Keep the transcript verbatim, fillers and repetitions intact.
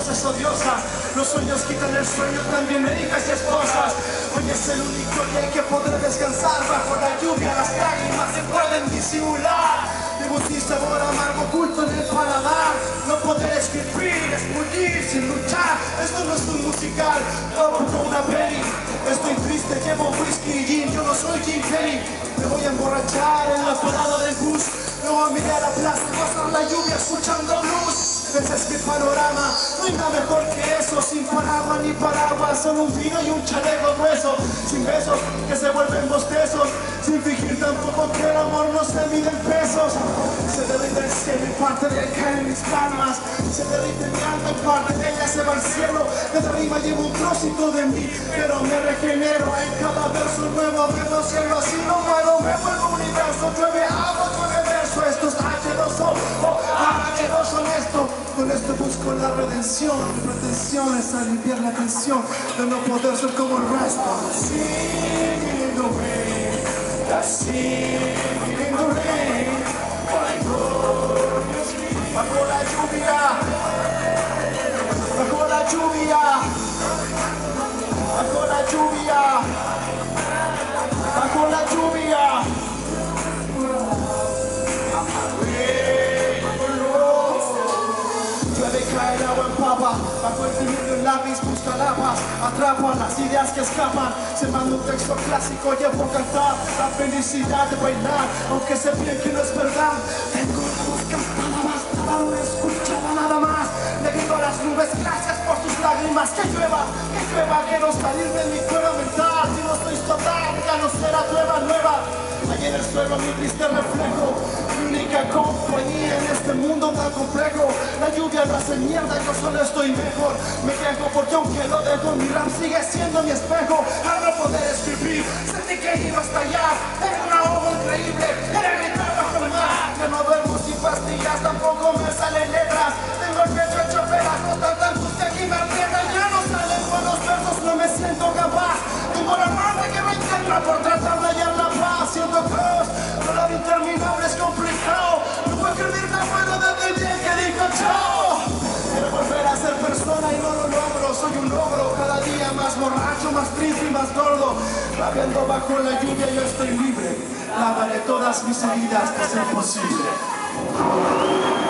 es odiosa. Los sueños quitan el sueño también de hijas y esposas. Hoy es el único día en que podré descansar. Bajo la lluvia las lágrimas se pueden disimular. Debo un sabor amargo oculto en el paladar. No poder escribir, escullir sin luchar. Esto no es un musical, tampoco una peli. Estoy triste, llevo whisky y gin. Yo no soy Jim Kelly. Me voy a emborrachar en la parada del bus. Luego miré a la plaza, pasar la lluvia escuchando blues. Ese es mi panorama, no hay nada mejor que eso. Sin paraguas ni paraguas, solo un vino y un chaleco grueso. Sin besos que se vuelven bostezos. Sin fingir tampoco que el amor no se mide en pesos. Se derrite el cielo y parte de él cae en mis palmas. Se derrite mi alma y parte de ella se va al cielo. Desde arriba llevo un trocito de mí, pero me regenero en cada verso nuevo. Abriendo cielo así no muero, me vuelvo universo. Llueve agua, llueve verso. Esto es H dos O, oh, H dos honesto. Con esto busco la redención. Mi pretensión es aliviar la tensión de no poder ser como el resto. Singing in the rain, singing in the rain. Bajo la lluvia, bajo la lluvia, bajo la lluvia, bajo la lluvia. Llueve, cae el agua, empapa. Bajo el fluir de un lápiz busca la paz. Atrapan las ideas que escapan. Se manda un texto clásico, llevo a cantar la felicidad de bailar, aunque sé bien que no es verdad. Tengo la voz cantada, basta, no escuchaba nada más. Le digo a las nubes, gracias por tus lágrimas. Que llueva, que llueva, quiero salir de mi cueva mental. Si no estoy total, ya no será nueva, nueva. Allí en el suelo mi triste reflejo, mi única compañía en este mundo tan complejo. La lluvia no hace mierda, yo solo estoy mejor. Me quejo porque aunque lo dejo, mi rap sigue siendo mi espejo. Al no poder escribir, sentí que iba a estallar. Era un ahogo increíble, era gritar bajo el mar. Ya no duermo sin pastillas, tampoco me salen letras. Tengo el pecho hecho pedazos, tanta angustia que me aprieta. Ya no salen buenos versos, no me siento capaz. Tengo la madre que me encuentra por tratar de hallar la paz. Siento cruz, dolor interminable es complicado. No puedo escribir tan bueno desde el día que dijo chao. Quiero volver a ser persona y no lo logro. Soy un logro, cada día más borracho, más triste y más gordo. Rabiando bajo la lluvia yo estoy libre. Lavaré todas mis heridas de ser posible.